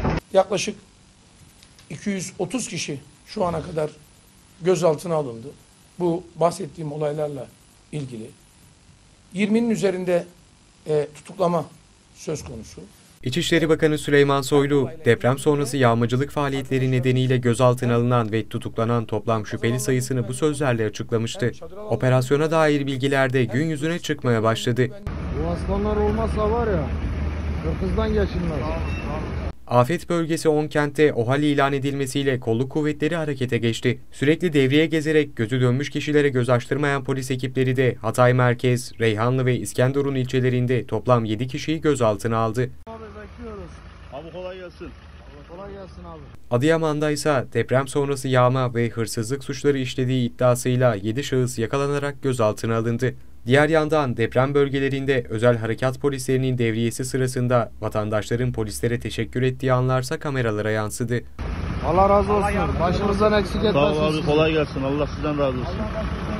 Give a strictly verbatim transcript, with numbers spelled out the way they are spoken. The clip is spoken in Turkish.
Yaklaşık iki yüz otuz kişi şu ana kadar gözaltına alındı. Bu bahsettiğim olaylarla ilgili. yirminin üzerinde e, tutuklama söz konusu. İçişleri Bakanı Süleyman Soylu, deprem sonrası yağmacılık faaliyetleri nedeniyle gözaltına alınan ve tutuklanan toplam şüpheli sayısını bu sözlerle açıklamıştı. Operasyona dair bilgiler de gün yüzüne çıkmaya başladı. Bu aslanlar olmazsa var ya, Kırkız'dan geçilmez. Afet bölgesi on kentte OHAL ilan edilmesiyle kolluk kuvvetleri harekete geçti. Sürekli devriye gezerek gözü dönmüş kişilere göz açtırmayan polis ekipleri de Hatay Merkez, Reyhanlı ve İskenderun ilçelerinde toplam yedi kişiyi gözaltına aldı. Abi bekliyoruz. Abi kolay gelsin. Kolay gelsin abi. Adıyaman'da ise deprem sonrası yağma ve hırsızlık suçları işlediği iddiasıyla yedi şahıs yakalanarak gözaltına alındı. Diğer yandan deprem bölgelerinde özel harekat polislerinin devriyesi sırasında vatandaşların polislere teşekkür ettiği anlarsa kameralara yansıdı. Allah razı olsun. Başımızdan eksik etmesin. Sağ ol abi, kolay gelsin. Allah sizden razı olsun.